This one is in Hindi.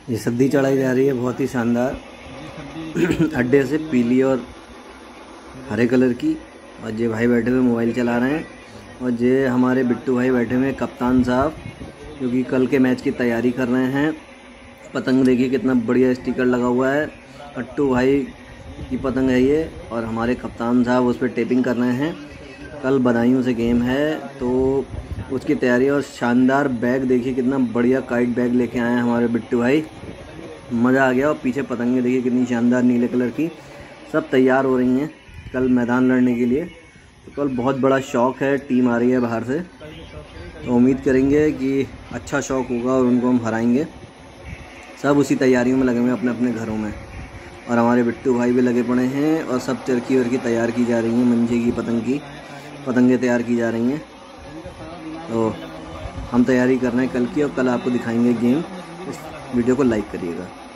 ये सद्दी चढ़ाई जा रही है बहुत ही शानदार अड्डे से, पीली और हरे कलर की। और ये भाई बैठे हुए मोबाइल चला रहे हैं, और ये हमारे बिट्टू भाई बैठे हुए कप्तान साहब, जो कि कल के मैच की तैयारी कर रहे हैं। पतंग देखिए कितना बढ़िया स्टिकर लगा हुआ है, अट्टू भाई की पतंग है ये, और हमारे कप्तान साहब उस पर टेपिंग कर रहे हैं। कल बधाइयों से गेम है तो उसकी तैयारी। और शानदार बैग देखिए, कितना बढ़िया काइट बैग लेके आए हैं हमारे बिट्टू भाई, मज़ा आ गया। और पीछे पतंगें देखिए कितनी शानदार नीले कलर की, सब तैयार हो रही हैं कल मैदान लड़ने के लिए। तो कल बहुत बड़ा शौक़ है, टीम आ रही है बाहर से, तो उम्मीद करेंगे कि अच्छा शौक़ होगा और उनको हम हराएंगे। सब उसी तैयारियों में लगे हुए हैं अपने अपने घरों में, और हमारे बिट्टू भाई भी लगे पड़े हैं, और सब चरखी वर्की तैयार की जा रही हैं, मंजे की पतंगें तैयार की जा रही हैं। तो हम तैयारी कर रहे हैं कल की, और कल आपको दिखाएंगे गेम। इस वीडियो को लाइक करिएगा।